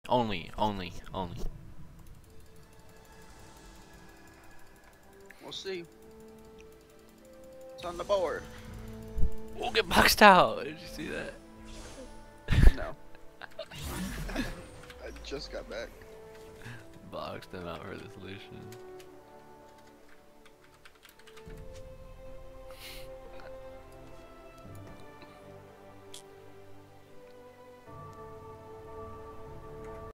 Only. We'll see. It's on the board. We'll get boxed out. Did you see that? No. I just got back. Boxed him out for the solution.